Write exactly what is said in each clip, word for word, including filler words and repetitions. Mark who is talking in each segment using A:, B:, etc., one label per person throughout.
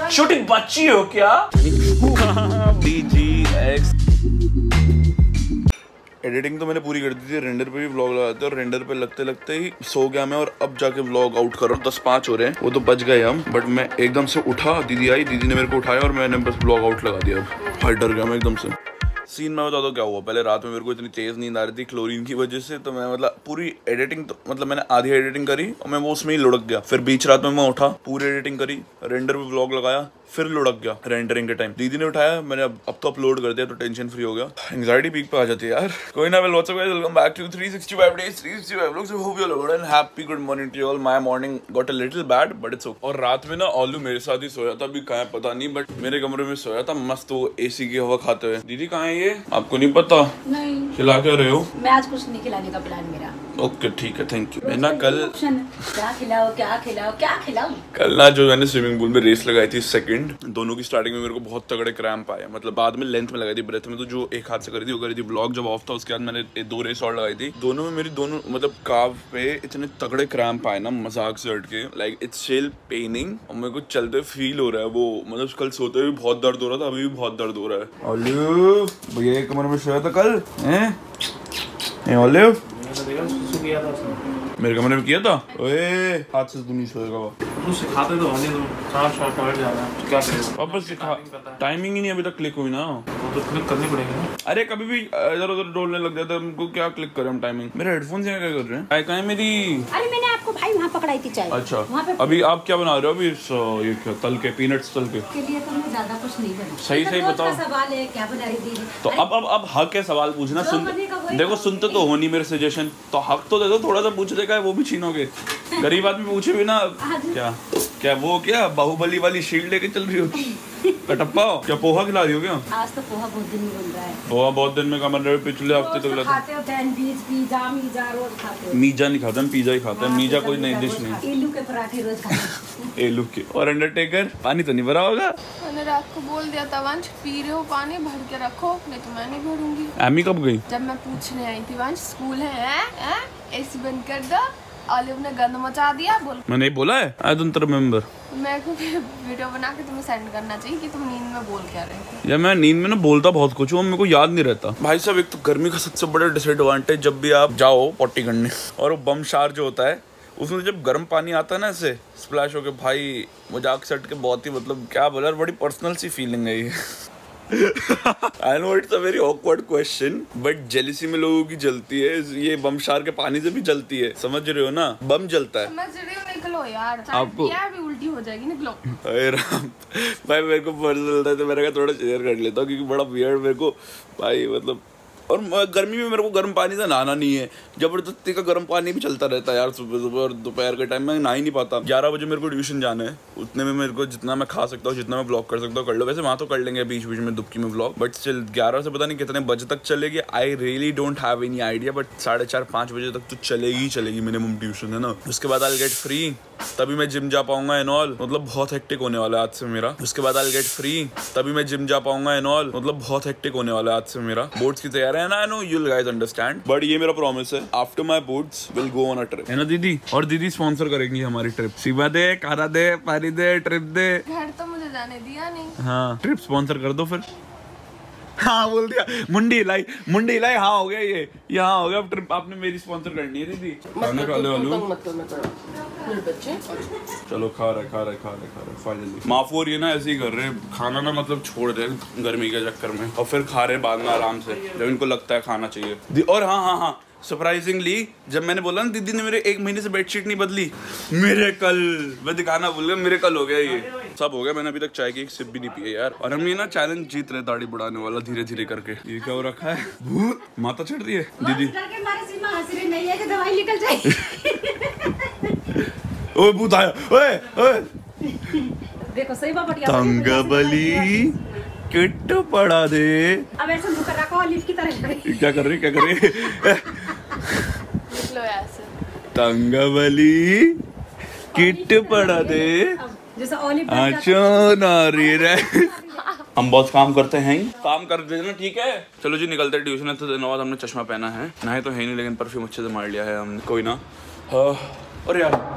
A: छोटी बच्ची हो क्या? एडिटिंग तो मैंने पूरी कर दी थी, रेंडर पे भी व्लॉग लगाते और रेंडर पे लगते लगते ही सो गया मैं और अब जाके व्लॉग आउट कर रहा हूँ। दस पाँच हो रहे हैं, वो तो बच गए हम, बट मैं एकदम से उठा, दीदी आई, दीदी ने मेरे को उठाया और मैंने बस व्लॉग आउट लगा दिया। अब हाय डर गया मैं एकदम से। सीन में बता दो क्या हुआ। पहले रात में मेरे को इतनी तेज नींद आ रही थी क्लोरीन की वजह से, तो मैं मतलब पूरी एडिटिंग तो मतलब मैंने आधी एडिटिंग करी और मैं वो उसमें ही लुढ़क गया। फिर बीच रात में मैं उठा, पूरी एडिटिंग करी, रेंडर पे व्लॉग लगाया, फिर लुढ़क गया रेंडरिंग के टाइम। दीदी ने उठाया, मैंने अब अब तो अपलोड कर दिया तो टेंशन फ्री हो गया। एंग्जाइटी पीक पे आ जाती है यार। कोई ना, well what's up guys, welcome back to three sixty five days three sixty five vlogs. Hope you are good and happy good morning to all. My morning got a little bad but it's okay. और रात में ना ऑलू मेरे साथ ही सोया था, अभी कहाँ है पता नहीं, बट मेरे कमरे में सोया था मस्त वो एसी की हवा खाते हुए। दीदी कहाँ है ये, आपको नहीं पता?
B: नहीं।
A: खिला क्या रहे हो?
B: मैं आज कुछ नहीं खिलाने का प्लान मेरा।
A: ओके ठीक है, थैंक यू। मैं ना कल
B: क्या खिलाओ क्या खिलाओ क्या खिलाओ
A: कल ना जो मैंने स्विमिंग पूल में रेस लगाई थी सेकंड, दोनों की स्टार्टिंग में मेरे को बहुत तगड़े क्रैम्प आए। मतलब बाद में लेंथ में लगाई थी, ब्रेथ में तो जो एक हाथ से करी थी वो करी थी। ब्लॉग जब ऑफ था उसके बाद मैंने दो रेस और लगाई थी, दोनों में मेरी दोनों मतलब काफ पे इतने तगड़े क्रैम्प आए ना, मजाक से हट के, लाइक इट्स स्टिल पेनिंग। और मेरे को चलते फील हो रहा है वो, मतलब कल सोते हुए बहुत दर्द हो रहा था, अभी भी बहुत दर्द हो रहा है। ओलिव भैया एक कमरे में सोया था कल हैं? ओलिव मेरे कमरे में किया था। ओए हाथ से तो नहीं सोएगा वो,
C: तो सिखाते तो होने दो, चार शॉट पकड़ जाना है, क्या करेगा?
A: वापस सिखा, टाइमिंग ही नहीं अभी तक क्लिक हुई ना।
C: वो तो क्लिक करनी पड़ेगी ना।
A: अरे कभी भी इधर उधर डोलने लग जाता है, हमको क्या क्लिक करें हम टाइमिंग। मेरे हेडफोन्स यहाँ क्या कर रहे हैं? आई कहाँ है मेरी?
B: अरे मैंने आपको भाई वहाँ पकड़ाई थी चाय।
A: अच्छा
B: पे...
A: अभी आप क्या बना रहे हो? अभी सो, ये क्या तल के पीनट्स तल के
B: के लिए तो मैं ज्यादा कुछ नहीं बना।
A: सही सही बताओ।
B: सवाल है क्या बनाई थी?
A: तो अब अब अब हक है सवाल पूछना। सुन देखो, सुनते तो हो नहीं मेरे सजेशन, तो हक तो दे दो, थोड़ा सा पूछने का है वो भी छीनोगे। गरीब आदमी पूछे भी ना। क्या क्या वो क्या बाहुबली वाली शील्ड लेके चल रही हो? कटप्पा हो क्या? पोहा खिला रही हो क्या?
B: आज तो पोहा बहुत दिन में बन रहा है।
A: पोहा बहुत दिन में कमर रहे, पिछले हफ्ते तो
B: खाते हो सैंडविच, पिज्जा, मीजा रोज खाते हो।
A: मीजा नहीं खाता, हम पिज्जा ही खाते हैं। मीजा कोई नई डिश नहीं।
B: एलू के पराठे रोज खाते।
A: एलू के। और अंडरटेकर पानी तो नहीं भरा होगा?
D: मैंने रात को बोल दिया था वंश पी रहे हो पानी भर के रखो, नहीं तो मैं नहीं भरूंगी।
A: एमी कब गई?
D: जब मैं पूछने आई थी वंश स्कूल है, एसी बंद कर दो, ऑलिव ने गंद मचा दिया। बोल
A: मैंने बोला है आई डोंट रिमेम्बर।
D: मैं को वीडियो बना के तुम्हें सेंड करना चाहिए कि तुम नींद में बोल क्या रहे थे।
A: यार मैं नींद में ना बोलता बहुत कुछ हूँ, मेरे को याद नहीं रहता। भाई साहब एक तो गर्मी का सबसे बड़ा डिसएडवांटेज, जब भी आप जाओ पॉटी करने और वो बम शार जो होता है उसमें जब गर्म पानी आता है ना ऐसे स्प्लैश होके, भाई मजाक से हट के बहुत ही मतलब क्या बोला, बड़ी पर्सनल सी फीलिंग है ये। I know it's a very awkward question, but jealousy में लोगों की जलती है, ये बम शार के पानी से भी जलती है, समझ रहे हो ना? बम जलता है।
D: समझ रही हो, निकलो यार,
A: आपको
D: भी उल्टी हो जाएगी, निकलो।
A: अरे राम भाई मेरे को पता चलता है तो मैंने कहा थोड़ा शेयर कर लेता हूँ, क्योंकि बड़ा वियर्ड मेरे को भाई मतलब। और गर्मी में मेरे को गर्म पानी से नहाना नहीं है, जबरदस्ती का गर्म पानी भी चलता रहता है यार। सुबह सुबह और दोपहर के टाइम में नहा ही नहीं पाता। ग्यारह बजे मेरे को ट्यूशन जाना है, उतने में मेरे को जितना मैं खा सकता हूँ, जितना मैं ब्लॉग कर सकता हूँ कर लो। वैसे वहाँ तो कर लेंगे बीच बीच में दुबकी में ब्लॉग, बट स्टिल ग्यारह से पता नहीं कितने बजे तक चलेगी। I really don't have any idea, but साढ़े चार पाँच बजे तक तो चलेगी ही चलेगी मिनिमम ट्यूशन, है ना। उसके बाद आई गेट फ्री, तभी मैं जिम जा पाऊंगा एंड ऑल। मतलब बहुत हेक्टिक होने वाला है आज से मेरा। उसके बाद आई गेट फ्री, तभी मैं जिम जा पाऊंगा एंड ऑल। मतलब बहुत हेक्टिक होने वाला है आज से मेरा। बोर्ड्स की तैयारी है ना, I know you guys understand, but ये मेरा प्रॉमिस है, after my boards will go on a trip, है ना दीदी? और दीदी स्पॉन्सर करेंगी हमारी ट्रिप। शिवा दे, कारा दे, पारी दे, ट्रिप दे।
D: घर तो मुझे जाने दिया नहीं।
A: हाँ ट्रिप स्पॉन्सर कर दो फिर। हाँ बोल दिया, मुंडी हिलाई, मुंडी हिलाई। हाँ हो गया ये, यहाँ हो गया। अब ट्रिप आपने मेरी स्पॉन्सर करनी है दीदी। खाने खा ले आलू। चलो खा रहे खा रहे खा रहे खा रहे फाइनली। माफूर ये ना ऐसे ही कर रहे हैं, खाना ना मतलब छोड़ रहे हैं गर्मी के चक्कर में, और फिर खा रहे बाद में आराम से जब इनको लगता है खाना चाहिए। और हाँ हाँ हाँ सरप्राइजिंगली जब मैंने बोला ना दीदी ने मेरे एक महीने से बेडशीट नहीं बदली, मेरे कल मैं दिखाना भूल गया, मेरे कल हो गया ये सब हो गया। मैंने अभी तक चाय की एक सिप भी नहीं पी है यार। और हम ये ना चैलेंज जीत रहे दाढ़ी बढ़ाने वाला धीरे धीरे करके। ये क्या हो रखा है? भूत माता चढ़ रही है दीदी।
B: दवाई निकल जाएगी।
A: ओए भूत आया, ओए ओए
B: देखो सही बात।
A: तंगबली किट पड़ा दे।
B: अब ऐसे मुंह कर रखा ऑलिव की तरह।
A: क्या कर रही क्या कर रही?
D: निकलो ऐसे।
A: तंगबली किट पड़ा दे।
B: जैसे ऑलिव
A: नारी रे। हम बहुत काम करते हैं, काम कर देना ठीक है। चलो जी निकलते हैं ट्यूशन। तो दिन बाद हमने चश्मा पहना है, नहाए तो है नहीं लेकिन परफ्यूम अच्छे से मार लिया है हमने। कोई ना। हाँ। और यार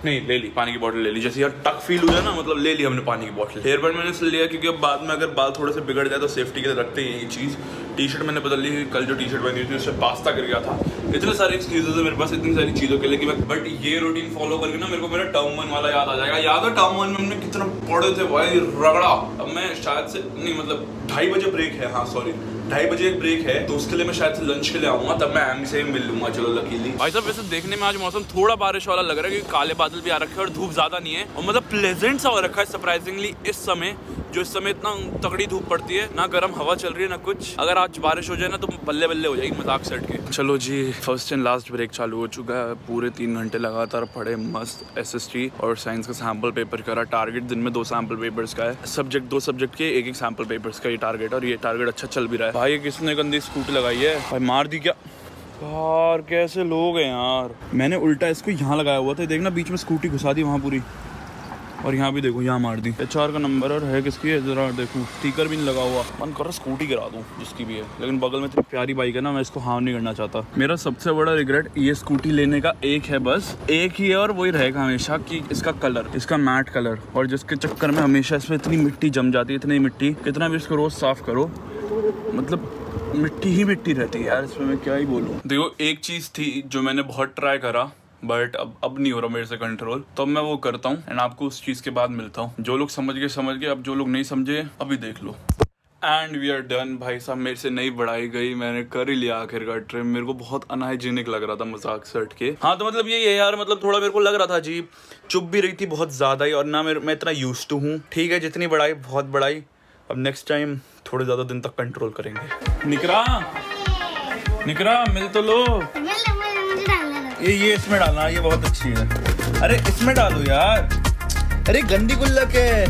A: नहीं ले ली, पानी की बोतल ले ली। जैसे यार टक फील हुआ ना, मतलब ले ली हमने पानी की बोतल। हेयर बैंड मैंने इसलिए लिया क्योंकि अब बाद में अगर बाल थोड़े से बिगड़ जाए तो सेफ्टी के लिए रखते ही ये चीज़। टी शर्ट मैंने बदल ली, कल जो टी शर्ट पहनी थी उससे पास्ता गिर गया था। इतने सारे एक्सक्यूजेज है मेरे पास, इतनी सारी चीज़ों के लिए कि मैं, बट ये रूटीन फॉलो करके ना मेरे को मेरा टर्म वन वाला याद आ जाएगा। याद है टर्म वन में हमने कितना पढ़े थे भाई, रगड़ा। अब मैं शायद से नहीं, मतलब ढाई बजे ब्रेक है, हाँ सॉरी ढाई बजे एक ब्रेक है, तो उसके लिए मैं शायद से लंच के लिए आऊंगा, तब मैं एमी से ही मिल लूंगा। चलो लकीली भाई साहब, वैसे देखने में आज मौसम थोड़ा बारिश वाला लग रहा है क्योंकि काले बादल भी आ रखे हैं और धूप ज्यादा नहीं है, और मतलब प्लेजेंट सा हो रखा है सरप्राइजिंगली इस समय, जो इस समय इतना तगड़ी धूप पड़ती है ना, गर्म हवा चल रही है ना कुछ। अगर आज बारिश हो जाए ना तो बल्ले बल्ले हो जाएगी मजाक सेट के। चलो जी, फर्स्ट एंड लास्ट ब्रेक चालू हो चुका है। पूरे तीन घंटे लगातार पढ़े, मस्त एसएसटी और साइंस का सैम्पल पेपर करा। टारगेट दिन में दो सैम्पल पेपर्स का है, सब्जेक्ट दो सब्जेक्ट के एक एक सैम्पल पेपर्स का ये टारगेट, और ये टारगेट अच्छा चल भी रहा है। भाई किसने गंदी स्कूटी लगाई है भाई, मार दी क्या यार, कैसे लोग हैं यार। मैंने उल्टा इसको यहाँ लगाया हुआ था, देखना बीच में स्कूटी घुसा दी वहाँ पूरी, और यहाँ भी देखो यहाँ मार दी। एच आर का नंबर और है किसकी है जरा देखूँ, स्टिकर भी नहीं लगा हुआ। मन कर रहा स्कूटी गिरा दूँ जिसकी भी है, लेकिन बगल में इतनी प्यारी बाइक है ना, मैं इसको हार्म नहीं करना चाहता। मेरा सबसे बड़ा रिग्रेट ये स्कूटी लेने का एक है, बस एक ही है, और वही रहेगा हमेशा कि इसका कलर, इसका मैट कलर, और जिसके चक्कर में हमेशा इसमें इतनी मिट्टी जम जाती है, इतनी मिट्टी, कितना भी इसको रोज साफ करो मतलब मिट्टी ही मिट्टी रहती है यार इसमें, मैं क्या ही बोलूँ। देखो एक चीज़ थी जो मैंने बहुत ट्राई करा, बट अब अब नहीं हो रहा मेरे से कंट्रोल, तो मैं वो करता हूँ एंड आपको उस चीज़ के बाद मिलता हूँ। जो लोग समझ गए समझ गए, अब जो लोग नहीं समझे अभी देख लो। And we are done. भाई साहब मेरे से नहीं बढ़ाई गई, मैंने कर ही लिया आखिरकार ट्रिम। मेरे को बहुत अनहाइजीनिक लग रहा था मजाक सेट के। हाँ तो मतलब ये है यार, मतलब थोड़ा मेरे को लग रहा था अजीब, चुप भी रही थी बहुत ज़्यादा ही, और ना मेरे मैं इतना यूज टू हूँ। ठीक है जितनी बढ़ाई बहुत बढ़ाई, अब नेक्स्ट टाइम थोड़े ज़्यादा दिन तक कंट्रोल करेंगे। निकरा निकरा मिल तो लो, ये ये इसमें डालना, ये बहुत अच्छी है। अरे इसमें डालो यार, अरे गंदी गुल्लक है।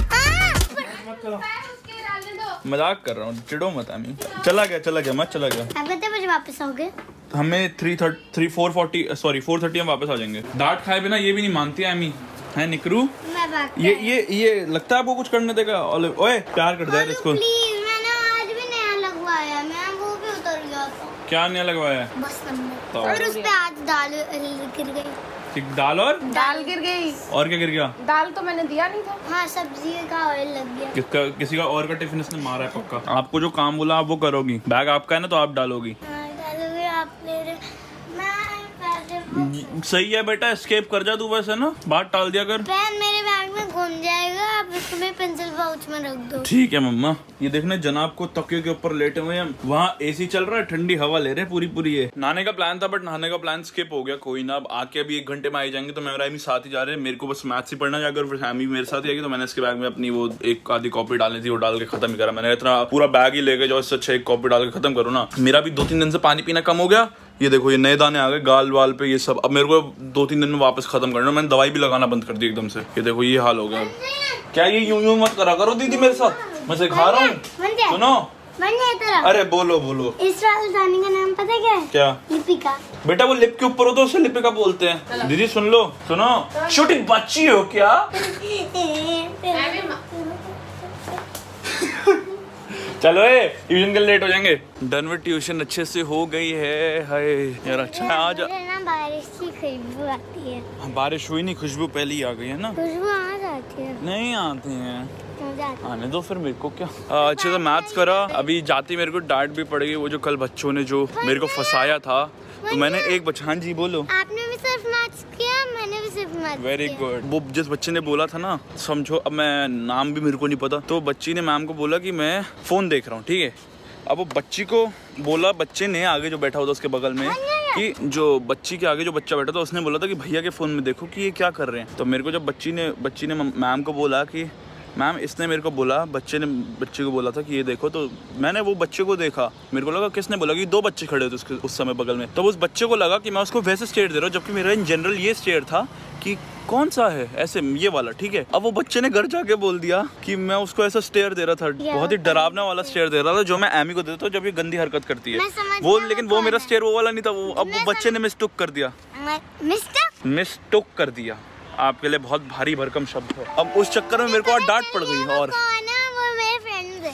A: मजाक कर रहा हूँ, चिड़ो मत आमी। चला गया चला गया मत चला गया।
E: आप कितने बजे वापस आओगे?
A: हमें three thirty three four forty sorry four thirty हम वापस आ जाएंगे। डांट खाए बिना ये भी नहीं मानती है आमी, है निकरू।
E: मैं
A: ये ये ये लगता है आपको कुछ करने देगा। ओए प्यार कर दे इसको।
E: प्लीज, मैंने आज भी नया लगवाया, मैं वो भी उतर गया था।
A: क्या नया लगवाया है?
E: बस नंबर, और उस पे आज दाल गिर गई।
A: दाल और
D: दाल गिर गई।
A: और क्या गिर गया?
D: दाल तो मैंने दिया नहीं था।
E: हाँ सब्जी का ऑयल लग गया।
A: किसका किसी का और का टिफिन इसने मारा है पक्का। आपको जो काम बोला आप वो करोगी, बैग आपका है ना तो आप डालोगी।
E: हाँ डालोगे आप मेरे, मैं
A: सही है बेटा, एस्केप कर जा तू बस, है ना, बात टाल दिया कर।
E: पेन मेरे बैग में घुम जाएगा, आप इसको मेरे पेंसिल पाउच में रख दो।
A: ठीक है मम्मा। ये देखने जनाब को तकिए के ऊपर लेटे हुए हैं, वहाँ एसी चल रहा है, ठंडी हवा ले रहे हैं पूरी पूरी। ये नहाने का प्लान था बट नहाने का प्लान स्किप हो गया, कोई ना। अब आके अभी एक घंटे में आई जाएंगे, तो मैं और साथ ही जा रहे हैं। मेरे को बस मैथ्स ही पढ़ना जाकर, फिर फैमिली मेरे साथ ही आएगी, तो मैंने इसके बैग में अपनी वो एक आधी कॉपी डालनी थी, वो डाल के खत्म ही करा मैंने। इतना पूरा बैग ही लेके जाओ, इससे अच्छा एक कॉपी डाल के खत्म करो ना। मेरा भी दो तीन दिन से पानी पीना कम हो गया, ये देखो ये नए दाने आ गए गाल वाल पे, ये सब अब मेरे को दो तीन दिन में वापस खत्म करना। मैंने दवाई भी लगाना बंद कर दी एकदम से, ये देखो ये हाल हो गया। क्या ये यूं यूं मत करा करो दीदी मेरे साथ, मैं सिखा रहा हूँ, सुनो। अरे बोलो बोलो।
E: इस राजधानी का नाम पता क्या है?
A: क्या?
E: लिपिका।
A: बेटा वो लिप के ऊपर हो तो उसे लिपिका बोलते हैं। दीदी सुन लो, सुनो, छोटी बच्ची हो क्या? चलो ए ट्यूशन के लेट हो जाएंगे। डन विद ट्यूशन अच्छे से हो गई है। हाय यार अच्छा है आज
E: ना बारिश की खुशबू आती है।
A: बारिश हुई नहीं, खुशबू पहले ही आ गई है ना।
E: खुशबू आ जाती है।
A: नहीं आती है, आने दो फिर मेरे को क्या। अच्छे से मैथ्स करा, अभी जाती मेरे को डांट भी पड़ेगी। वो जो कल बच्चों ने जो मेरे को फंसाया था, तो मैंने एक बच्चा, हाँ जी बोलो।
E: आपने भी सिर्फ मैथ्स किया, मैंने भी सिर्फ मैथ्स किया।
A: Very good. वो जिस बच्चे ने बोला था ना, समझो अब मैं नाम भी मेरे को नहीं पता, तो बच्ची ने मैम को बोला कि मैं फोन देख रहा हूँ, ठीक है। अब वो बच्ची को बोला, बच्चे ने आगे जो बैठा हुआ था उसके बगल में, कि जो बच्ची के आगे जो बच्चा बैठा था उसने बोला था कि भैया के फोन में देखो कि ये क्या कर रहे हैं। तो मेरे को जब बच्ची ने बच्ची ने मैम को बोला कि मैम इसने मेरे को बोला, बच्चे ने बच्चे को बोला था कि ये देखो, तो मैंने वो बच्चे को देखा, मेरे को लगा किसने बोला कि दो बच्चे खड़े थे उसके उस समय बगल में, तो उस बच्चे को लगा कि मैं उसको वैसे स्टेयर दे रहा हूँ, जबकि मेरा इन जनरल ये स्टेयर था कि कौन सा है ऐसे ये वाला, ठीक है। अब वो बच्चे ने घर जाके बोल दिया कि मैं उसको ऐसा स्टेयर दे रहा था, बहुत ही डरावना वाला स्टेयर दे रहा था, जो मैं एमी को देता हूँ जब ये गंदी हरकत करती है वो, लेकिन वो मेरा स्टेयर वो वाला नहीं था। वो अब वो बच्चे ने मिस्टेक कर दिया, मिस्टेक कर दिया आपके लिए बहुत भारी भरकम शब्द है। अब उस चक्कर में मेरे को डांट पड़ गई। और
E: वो मेरे फ्रेंड है,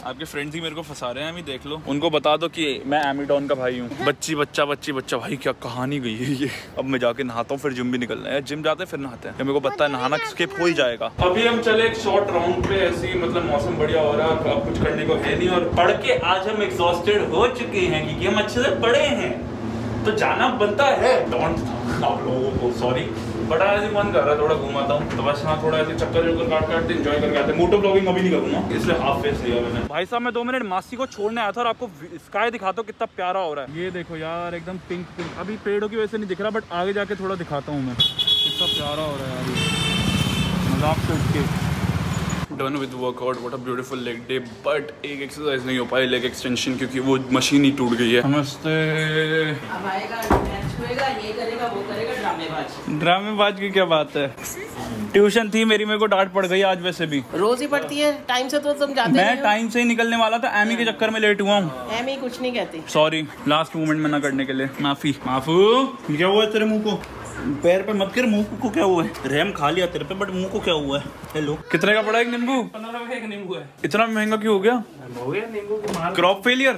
A: आपके फ्रेंड्स ही मेरे को फंसा रहे हैं, अभी देख लो। उनको बता दो कि मैं एमिडॉन का भाई हूँ। बच्ची बच्चा बच्ची बच्चा भाई क्या कहानी गई है ये। अब मैं जाके नहाता हूँ, फिर जिम भी निकलना है। जिम जाते हैं फिर नहाते हैं, मेरे को पता है नहाना स्किप हो ही जाएगा। अभी हम चले एक शॉर्ट राउंड पे, ऐसी मतलब मौसम बढ़िया हो रहा है, अब कुछ करने को है नहीं, और पढ़ के आज हम एग्जॉस्टेड हो चुके हैं क्योंकि हम अच्छे से पढ़े हैं, तो जाना बनता है। डोंट आप लोगों को सॉरी, बट आज मन कर रहा है थोड़ा घुमाता हूँ, तो बस हाँ थोड़ा ऐसे चक्कर चक्कर काट काट के एंजॉय करके आते हैं। मोटो ब्लॉगिंग अभी नहीं करूँगा, इसलिए हाफ फेस लिया मैंने। भाई साहब मैं दो मिनट मासी को छोड़ने आया था और आपको स्काई दिखाता हूँ कितना प्यारा हो रहा है। ये देखो यार एकदम पिंक पिंक, अभी पेड़ों की वजह से नहीं दिख रहा, बट आगे जाके थोड़ा दिखाता हूँ मैं, कितना प्यारा हो रहा है यार। मजाक से उठ के done with workout, what a beautiful leg day, but एक एक्सरसाइज नहीं हो पाई लेग एक्सटेंशन, क्योंकि वो मशीन ही टूट गई है। नमस्ते।
F: अब आएगा, मैच होएगा, ये करेगा वो करेगा, ड्रामेबाज।
A: ड्रामेबाज की क्या बात है। ट्यूशन थी मेरी, मेरे को डांट पड़ गई आज वैसे भी।
F: रोज ही पढ़ती है, टाइम से तो तुम जाते
A: मैं टाइम से ही निकलने वाला था, एमी के चक्कर में लेट हुआ हूँ।
F: एमी कुछ नहीं कहती,
A: सॉरी, लास्ट मोमेंट में ना करने के लिए माफी। माफू क्या हुआ है तेरे मुंह को? पैर पे मत कर, मुंह को क्या हुआ है? रैम खा लिया तेरे पे, बट मुंह को क्या हुआ है? हेलो, कितने का पड़ा एक नींबू?
C: पंद्रह रुपए एक नींबू है।
A: इतना महंगा क्यों हो गया?
C: हो गया नींबू की मार।
A: क्रॉप फेलियर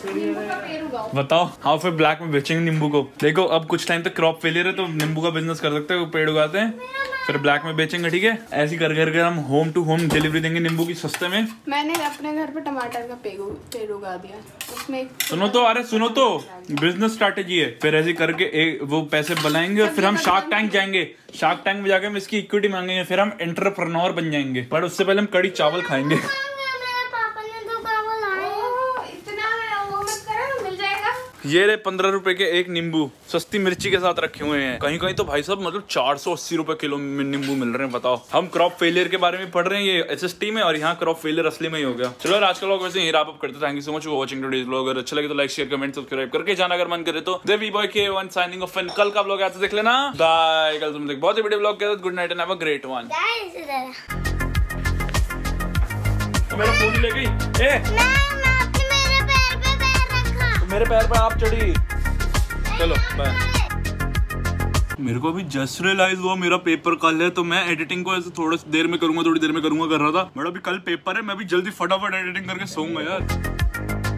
A: बताओ। हाँ फिर ब्लैक में बेचेंगे नींबू को। देखो अब कुछ टाइम तक क्रॉप फेलियर है तो नींबू का बिजनेस कर सकते हो, पेड़ उगाते हैं फिर ब्लैक में बेचेंगे, ठीक है? ऐसी कर कर हम होम टू होम डिलीवरी देंगे नींबू की सस्ते में।
D: मैंने अपने घर पे टमाटर का पेड़ पेड़ उगा दिया, उसमें
A: सुनो तो, अरे सुनो तो, बिजनेस स्ट्रैटेजी है। फिर ऐसे करके एक वो पैसे बनाएंगे और फिर हम शार्क टैंक जाएंगे, शार्क टैंक में जाके हम इसकी इक्विटी मांगेंगे, फिर हम एंटरप्रेन्योर बन जाएंगे। पर उससे पहले हम कड़ी चावल खाएंगे।
E: पापा ने तो चावल लाए।
D: इतना वो मत करो, मिल जाएगा।
A: ये रे पंद्रह रुपए के एक नींबू सस्ती मिर्ची के साथ रखे हुए हैं। कहीं कहीं तो भाई साहब मतलब चार सौ अस्सी रुपए किलो में नींबू मिल रहे हैं, बताओ। हम क्रॉप फेलियर के बारे में पढ़ रहे हैं ये एसएसटी में, और यहाँ क्रॉप फेलियर असली में ही हो गया। चलो आज का व्लॉग वैसे यही रैप अप करते हैं। Thank you so much for watching today's vlog. अगर अच्छा लगे तो लाइक शेयर कमेंट सब्सक्राइब करके जाना अगर मन करे तो। देवी बॉय के वन साइनिंग ऑफ। कल का व्लॉग आता देख लेना। बाय। कल तुम देख बहुत ही वीडियो व्लॉग के साथ। Good night and have a great one. मेरा फोन ले गई ए मेरे पैर पे आप चढ़ी। चलो बाय। मेरे को अभी जस्ट रियलाइज हुआ मेरा पेपर कल है, तो मैं एडिटिंग को ऐसे थोड़ी देर में करूंगा थोड़ी देर में करूंगा कर रहा था। मेरा अभी कल पेपर है, मैं भी जल्दी फटाफट एडिटिंग करके सोऊंगा यार।